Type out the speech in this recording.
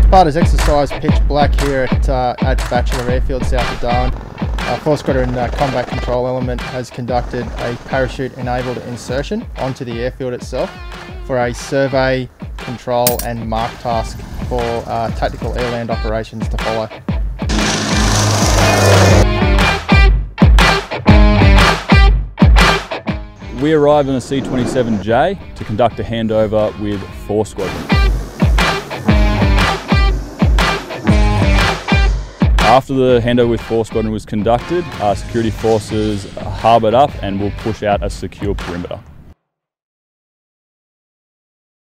part of exercise Pitch Black here at Batchelor Airfield, south of Darwin, 4th Squadron Combat Control Element has conducted a parachute-enabled insertion onto the airfield itself for a survey, control and mark task for tactical air-land operations to follow. We arrived on a C-27J to conduct a handover with 4th Squadron. After the handover with 4th Squadron was conducted, our security forces harboured up and will push out a secure perimeter.